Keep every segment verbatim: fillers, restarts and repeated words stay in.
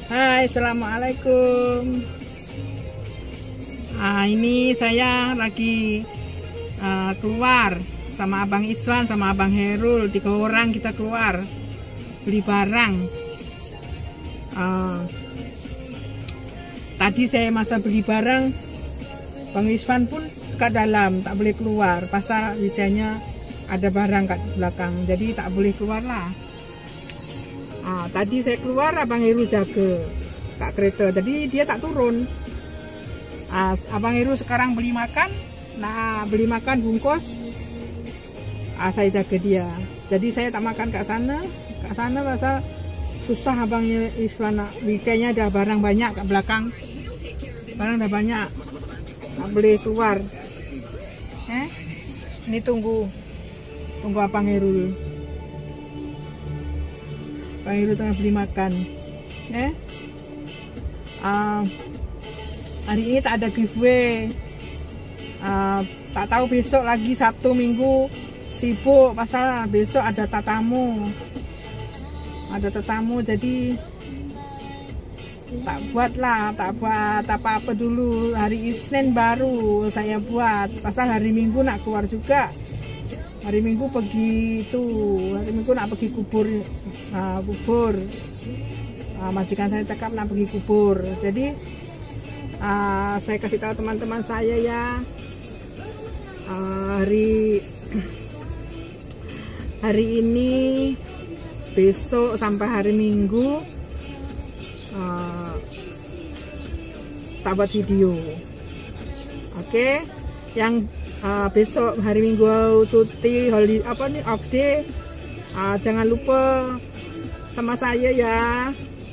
Hai, assalamualaikum. Nah, ini saya lagi uh, keluar sama Abang Iswan sama Abang Herul. Tiga orang kita keluar beli barang. Uh, tadi saya masa beli barang, Bang Iswan pun ke dalam, tak boleh keluar. Pasal wijanya ada barang kat belakang, jadi tak boleh keluar lah. Nah, tadi saya keluar, Abang Heru jaga kak kereta, jadi dia tak turun. Nah, Abang Heru sekarang beli makan, nah beli makan bungkus, nah, saya jaga dia. Jadi saya tak makan kat sana, kat sana pasal susah Abang Iswan. Wijanya ada barang banyak kat belakang, barang dah banyak, tak boleh keluar. Eh, ini tunggu, tunggu Abang Heru. Bang Heru tengah beli makan. Eh, uh, hari ini tak ada giveaway. Uh, tak tahu besok lagi Sabtu Minggu sibuk pasal besok ada tatamu. Ada tatamu jadi tak buat lah, tak buat apa-apa dulu. Hari Isnin baru saya buat. Pasal hari Minggu nak keluar juga. Hari Minggu pergi itu, hari Minggu nak pergi kubur, uh, kubur. Uh, majikan saya cakap nak pergi kubur. Jadi uh, saya kasih tahu teman-teman saya ya, uh, hari hari ini, besok sampai hari Minggu uh, tak buat video. Oke, okay? Yang Uh, besok hari Minggu cuti holiday apa nih off day, uh, jangan lupa sama saya ya.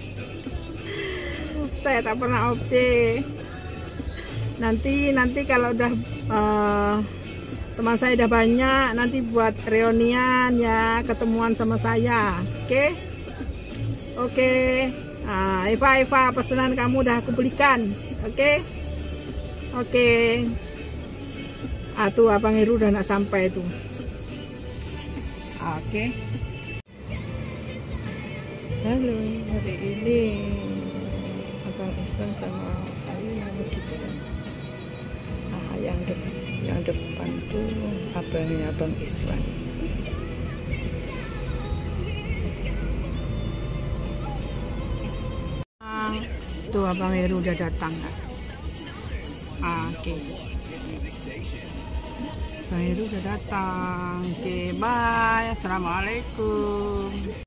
Saya tak pernah off day. Nanti nanti kalau udah uh, teman saya udah banyak, nanti buat reunian ya, ketemuan sama saya. Oke, okay? Oke. Okay. Uh, Eva Eva pesanan kamu udah aku belikan. Oke, okay? Oke. Okay. Ah, tuh Abang Heru udah nak sampai tuh. Oke. Halo, hari ini Abang Iswan sama saya begitu kan. Ah, yang de yang depan tuh abangnya Abang Iswan. Ah, tuh Abang Heru udah datang kan. Ah, oke. Okay. Bang Heru udah datang. Oke, okay, bye. Assalamualaikum.